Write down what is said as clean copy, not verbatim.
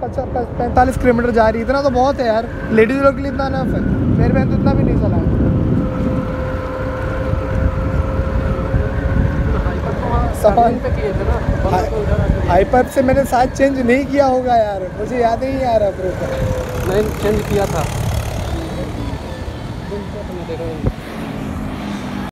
45 kilometre जा रही है, इतना तो बहुत है यार, लेडीज़ लोग के लिए इतना अनफ है। मेरे बहन तो इतना भी नहीं चला है। हाइपर से मैंने शायद चेंज नहीं किया होगा यार, मुझे याद ही नहीं आ रहा। नहीं चेंज किया था।